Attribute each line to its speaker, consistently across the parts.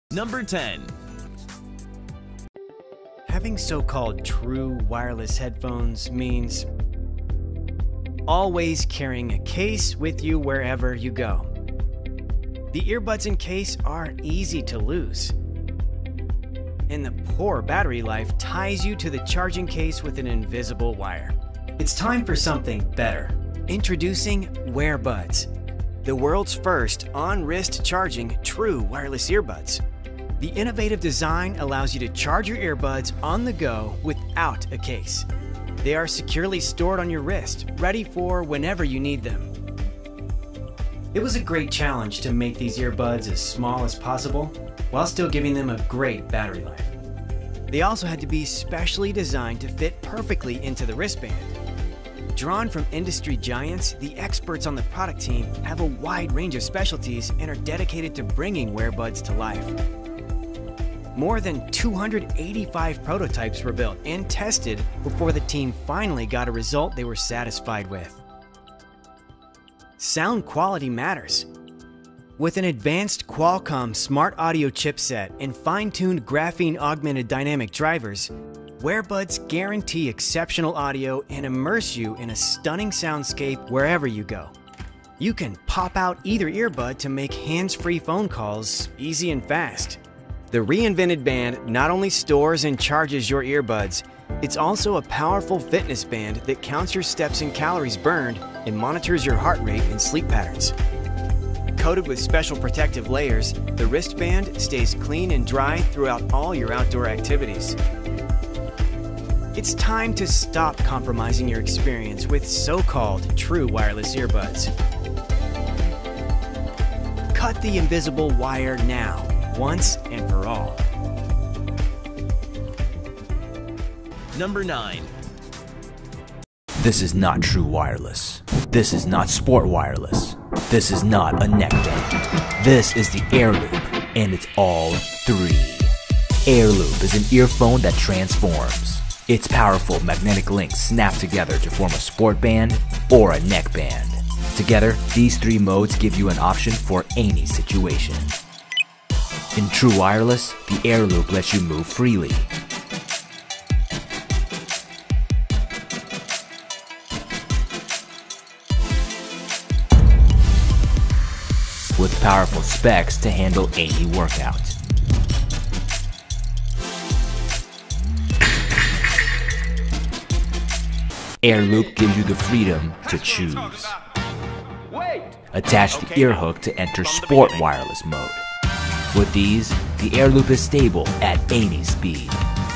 Speaker 1: Number 10.
Speaker 2: Having so-called true wireless headphones means always carrying a case with you wherever you go. The earbuds and case are easy to lose, and the poor battery life ties you to the charging case with an invisible wire. It's time for something better. Introducing WearBuds, the world's first on-wrist charging true wireless earbuds. The innovative design allows you to charge your earbuds on the go without a case. They are securely stored on your wrist, ready for whenever you need them. It was a great challenge to make these earbuds as small as possible, while still giving them a great battery life. They also had to be specially designed to fit perfectly into the wristband. Drawn from industry giants, the experts on the product team have a wide range of specialties and are dedicated to bringing WearBuds to life. More than 285 prototypes were built and tested before the team finally got a result they were satisfied with. Sound quality matters. With an advanced Qualcomm smart audio chipset and fine-tuned graphene augmented dynamic drivers, WearBuds guarantee exceptional audio and immerse you in a stunning soundscape wherever you go. You can pop out either earbud to make hands-free phone calls easy and fast. The reinvented band not only stores and charges your earbuds, it's also a powerful fitness band that counts your steps and calories burned and monitors your heart rate and sleep patterns. Coated with special protective layers, the wristband stays clean and dry throughout all your outdoor activities. It's time to stop compromising your experience with so-called true wireless earbuds. Cut the invisible wire now, once and for all.
Speaker 1: Number 9.
Speaker 3: This is not true wireless. This is not sport wireless. This is not a neckband. This is the Air Loop, and it's all three. Air Loop is an earphone that transforms. Its powerful magnetic links snap together to form a sport band or a neckband. Together, these three modes give you an option for any situation. In true wireless, the Air Loop lets you move freely. With powerful specs to handle any workout. Air Loop gives you the freedom to choose. Attach the ear hook to enter sport wireless mode. With these, the Air Loop is stable at any speed.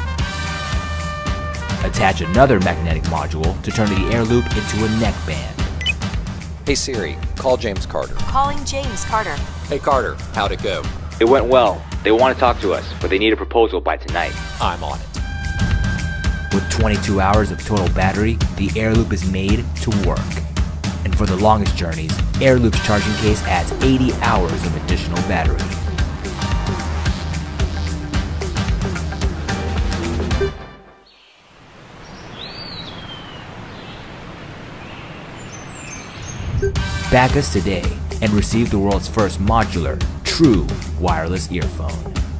Speaker 3: Attach another magnetic module to turn the Air Loop into a neckband.
Speaker 4: Hey Siri, call James Carter.
Speaker 5: Calling James Carter.
Speaker 4: Hey Carter, how'd it go?
Speaker 6: It went well. They want to talk to us, but they need a proposal by tonight.
Speaker 4: I'm on it.
Speaker 3: With 22 hours of total battery, the Air Loop is made to work. And for the longest journeys, Air Loop's charging case adds 80 hours of additional battery. Back us today and receive the world's first modular, true wireless earphone.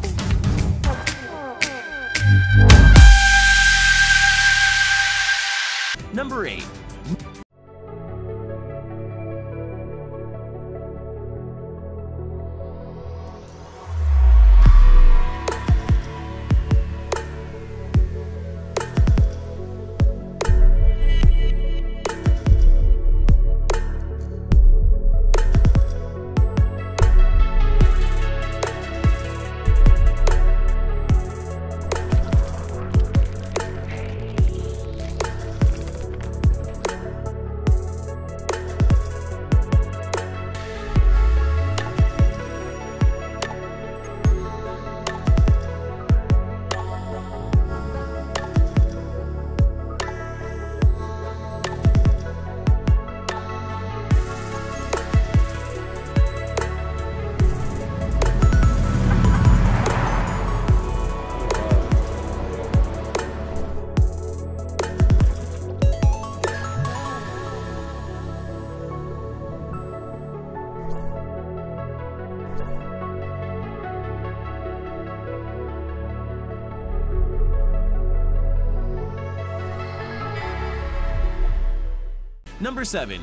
Speaker 1: Number 8. Number 7.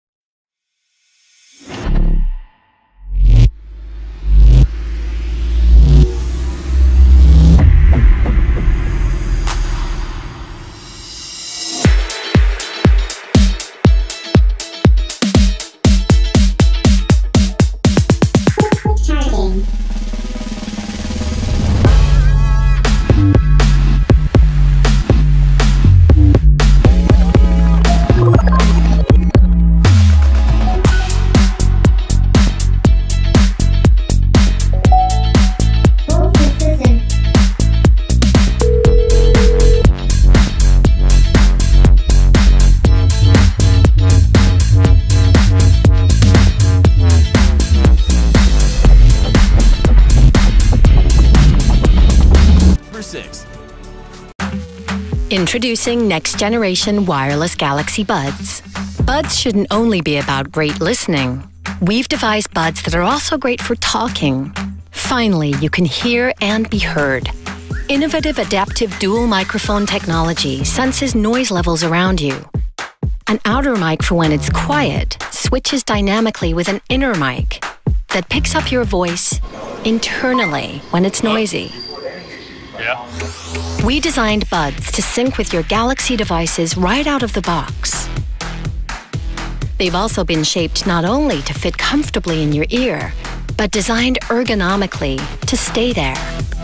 Speaker 5: Introducing next-generation wireless Galaxy Buds. Buds shouldn't only be about great listening. We've devised buds that are also great for talking. Finally, you can hear and be heard. Innovative adaptive dual microphone technology senses noise levels around you. An outer mic for when it's quiet switches dynamically with an inner mic that picks up your voice internally when it's noisy. We designed buds to sync with your Galaxy devices right out of the box. They've also been shaped not only to fit comfortably in your ear, but designed ergonomically to stay there.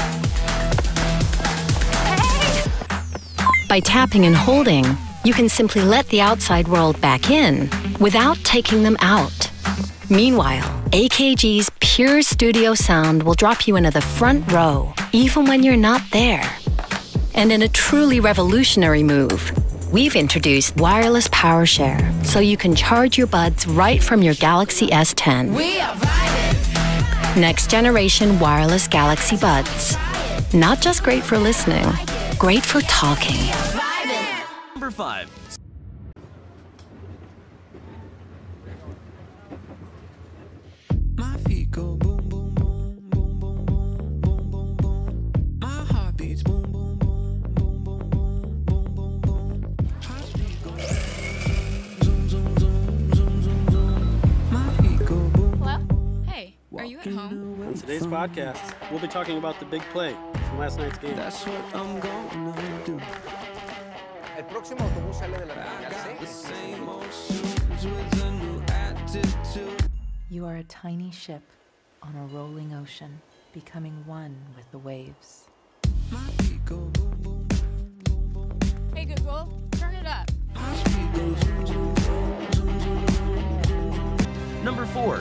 Speaker 5: By tapping and holding, you can simply let the outside world back in without taking them out. Meanwhile, AKG's pure studio sound will drop you into the front row, even when you're not there. And in a truly revolutionary move, we've introduced wireless power share, so you can charge your buds right from your Galaxy S10.
Speaker 7: We are vibing.
Speaker 5: Next generation wireless Galaxy Buds. Not just great for listening, great for talking.
Speaker 1: Number 5.
Speaker 8: My feet go boom, boom, boom, boom, boom, boom, boom, boom, boom. My heart beats boom, boom, boom, boom, boom, boom, boom, boom, boom. Heart beat go zoom, zoom, zoom, zoom, zoom, zoom. My feet go boom.
Speaker 7: Hello? Hey, are you at home?
Speaker 9: On today's podcast, we'll be talking about the big play from last night's game.
Speaker 8: That's what I'm gonna do.
Speaker 10: El próximo autobús sale de la
Speaker 8: I
Speaker 10: terminal
Speaker 8: got the
Speaker 10: C.
Speaker 8: same old shoes with a new attitude.
Speaker 11: You are a tiny ship on a rolling ocean, becoming one with the waves.
Speaker 8: My feet go boom, boom, boom, boom, boom.
Speaker 7: Hey Google, turn it up.
Speaker 8: My feet go zoom, zoom, zoom, zoom, zoom, zoom.
Speaker 1: Number 4.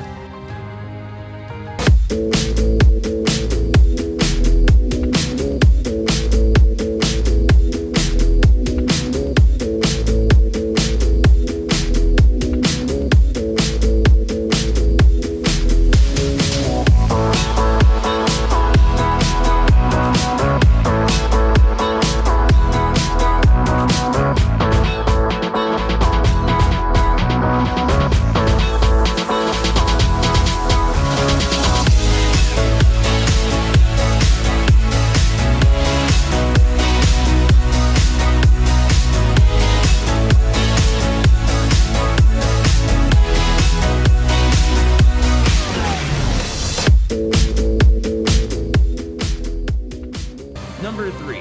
Speaker 1: Number 3.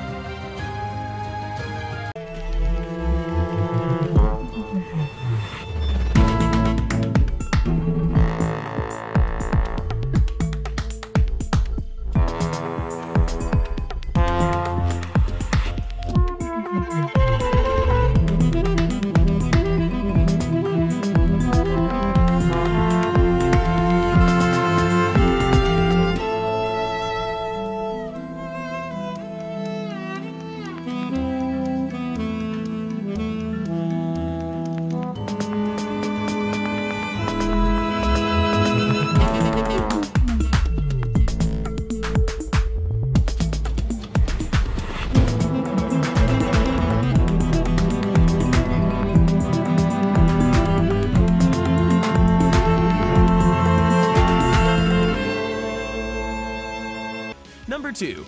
Speaker 1: Number 2.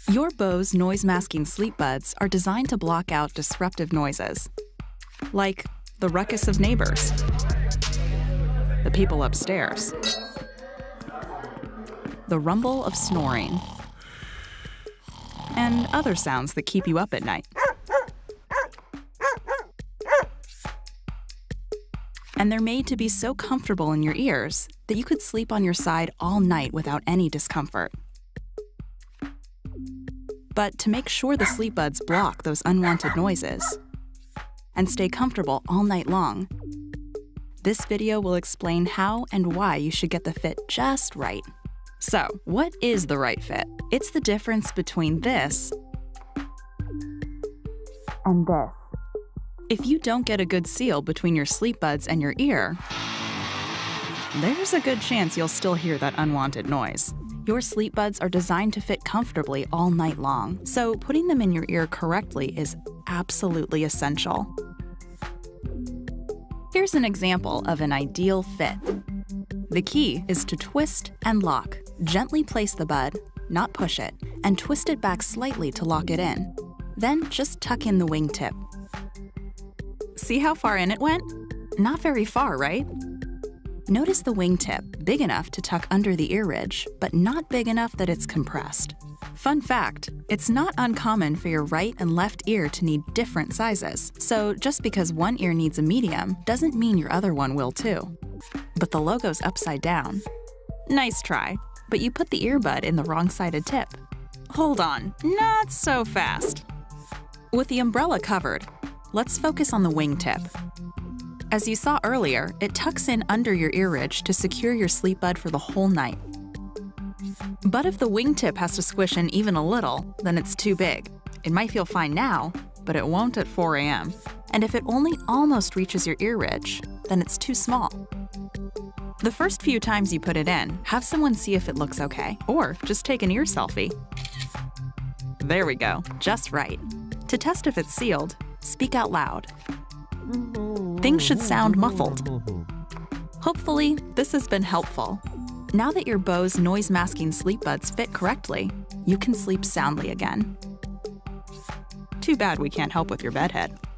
Speaker 12: Your Bose noise-masking sleep buds are designed to block out disruptive noises, like the ruckus of neighbors, the people upstairs, the rumble of snoring, and other sounds that keep you up at night. And they're made to be so comfortable in your ears that you could sleep on your side all night without any discomfort. But to make sure the sleep buds block those unwanted noises and stay comfortable all night long, this video will explain how and why you should get the fit just right. So, what is the right fit? It's the difference between this and this. If you don't get a good seal between your sleep buds and your ear, there's a good chance you'll still hear that unwanted noise. Your sleep buds are designed to fit comfortably all night long, so putting them in your ear correctly is absolutely essential. Here's an example of an ideal fit. The key is to twist and lock. Gently place the bud, not push it, and twist it back slightly to lock it in. Then just tuck in the wingtip. See how far in it went? Not very far, right? Notice the wingtip, big enough to tuck under the ear ridge, but not big enough that it's compressed. Fun fact, it's not uncommon for your right and left ear to need different sizes. So just because one ear needs a medium doesn't mean your other one will too. But the logo's upside down. Nice try, but you put the earbud in the wrong-sided tip. Hold on, not so fast. With the umbrella covered, let's focus on the wingtip. As you saw earlier, it tucks in under your ear ridge to secure your sleep bud for the whole night. But if the wingtip has to squish in even a little, then it's too big. It might feel fine now, but it won't at 4 a.m. And if it only almost reaches your ear ridge, then it's too small. The first few times you put it in, have someone see if it looks okay, or just take an ear selfie. There we go, just right. To test if it's sealed, speak out loud. Things should sound muffled. Hopefully, this has been helpful. Now that your Bose noise-masking sleep buds fit correctly, you can sleep soundly again. Too bad we can't help with your bedhead.